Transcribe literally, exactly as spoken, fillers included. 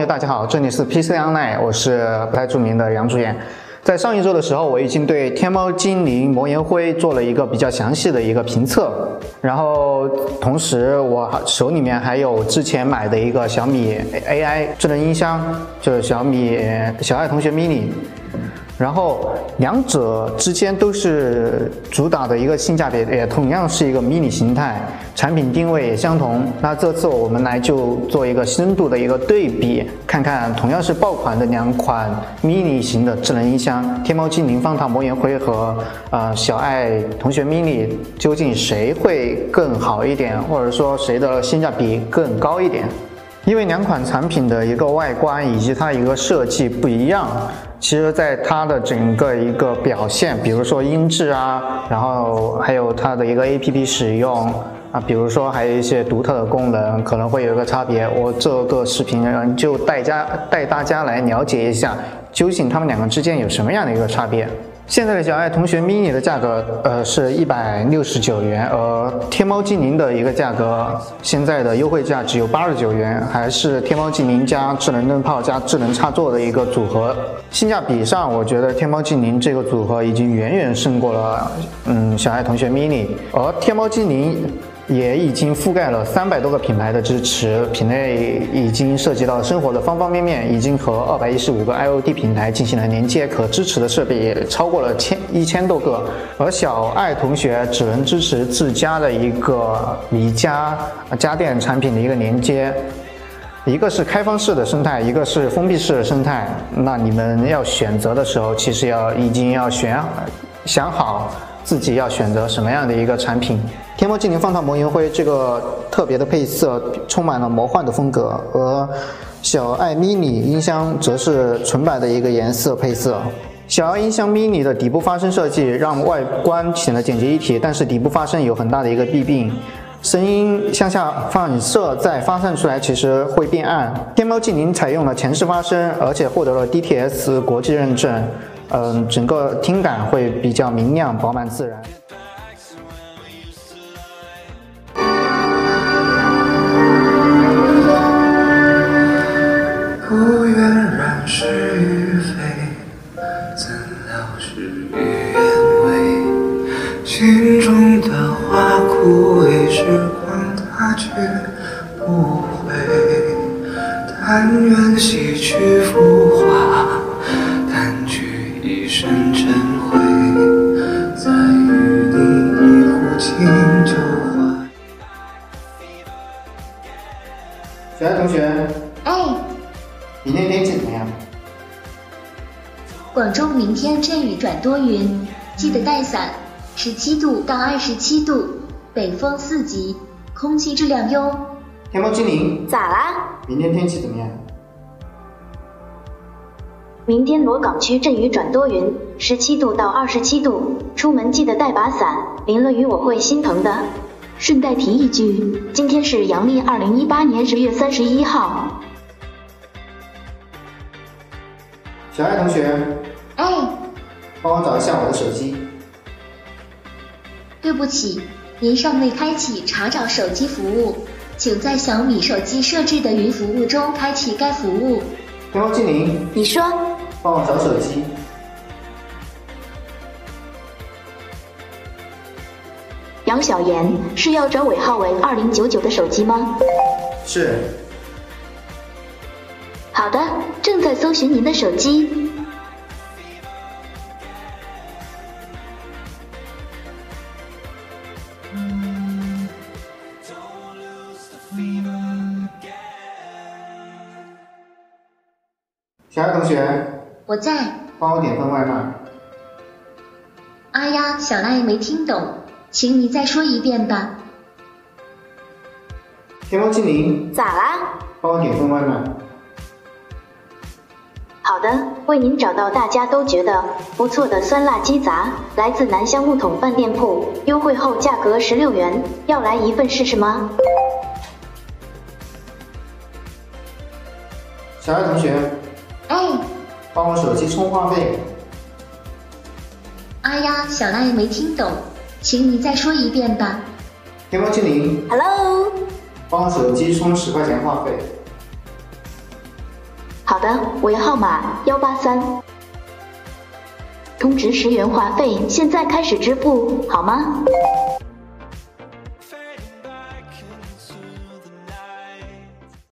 大家好，这里是 P C Online， 我是不太著名的杨主演。在上一周的时候，我已经对天猫精灵魔岩灰做了一个比较详细的一个评测，然后同时我手里面还有之前买的一个小米 A I 智能音箱，就是小米小爱同学 mini。 然后两者之间都是主打的一个性价比，也同样是一个 mini 形态，产品定位也相同。那这次我们来就做一个深度的一个对比，看看同样是爆款的两款 mini 型的智能音箱，天猫精灵方糖魔岩灰和呃小爱同学 mini 究竟谁会更好一点，或者说谁的性价比更高一点？因为两款产品的一个外观以及它一个设计不一样。 其实，在它的整个一个表现，比如说音质啊，然后还有它的一个 A P P 使用啊，比如说还有一些独特的功能，可能会有一个差别。我这个视频就带家带大家来了解一下，究竟它们两个之间有什么样的一个差别。 现在的小爱同学 mini 的价格，呃，是一百六十九元，而天猫精灵的一个价格，现在的优惠价只有八十九元，还是天猫精灵加智能灯泡加智能插座的一个组合。性价比上，我觉得天猫精灵这个组合已经远远胜过了，嗯，小爱同学 mini， 而天猫精灵 也已经覆盖了三百多个品牌的支持，品类已经涉及到生活的方方面面，已经和二百一十五个 I O T 平台进行了连接，可支持的设备也超过了千一千多个。而小爱同学只能支持自家的一个米家家电产品的一个连接，一个是开放式的生态，一个是封闭式的生态。那你们要选择的时候，其实要已经要选想好 自己要选择什么样的一个产品？天猫精灵方糖魔岩灰这个特别的配色，充满了魔幻的风格，而小爱 mini 音箱则是纯白的一个颜色配色。小爱音箱 mini 的底部发声设计让外观显得简洁一体，但是底部发声有很大的一个弊病，声音向下反射再发散出来，其实会变暗。天猫精灵采用了前视发声，而且获得了 D T S 国际认证。 嗯，整个听感会比较明亮、饱满、自然。 不愿染是与非，怎料事与愿违。心中的花枯萎，时光它却不回。但愿洗去浮华，淡去 一身尘灰，再与你一壶清酒话。 小爱同学， 哎， 明天天气怎么样？ 广州明天阵雨转多云，记得带伞。十七度到二十七度，北风四级，空气质量优。 天猫精灵， 咋啦？ 明天天气怎么样？ 明天罗岗区阵雨转多云，十七度到二十七度，出门记得带把伞，淋了雨我会心疼的。顺带提一句，今天是阳历二零一八年十月三十一号。 小爱同学， 哎， 帮我找一下我的手机。 对不起，您尚未开启查找手机服务，请在小米手机设置的云服务中开启该服务。 天猫精灵， 你说， 帮我找手机。 杨小妍是要找尾号为二零九九的手机吗？ 是。 好的，正在搜寻您的手机。 小爱同学， 我在。 帮我点份外卖。 哎呀，小赖没听懂，请你再说一遍吧。 天猫精灵， 咋啦？ 帮我点份外卖。 好的，为您找到大家都觉得不错的酸辣鸡杂，来自南香木桶饭店铺，优惠后价格十六元，要来一份试试吗？ 小爱同学， 哎， 帮我手机充话费。 哎呀，小赖没听懂，请你再说一遍吧。 天猫精灵 ，Hello， 帮我手机充十块钱话费。 好的，我要号码幺八三。充值十元话费，现在开始支付，好吗？